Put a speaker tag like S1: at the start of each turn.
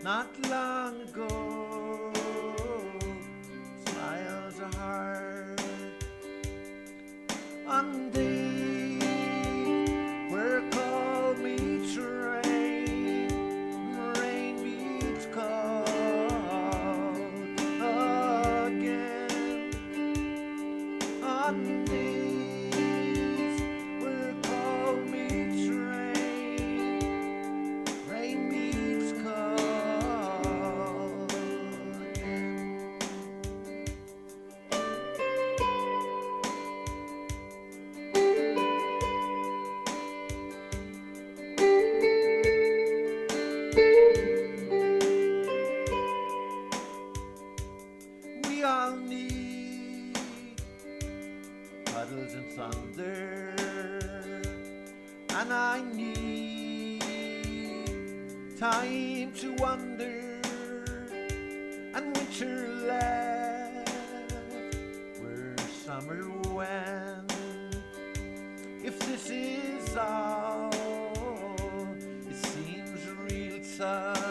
S1: not long ago. Smiles are hard on days where call meets rain, rain meets cold again. On days where call meets rain, rain meets cold again. We all need puddles and thunder, and I need time to wonder, and winter left where summer went. If this is all, it seems real tough.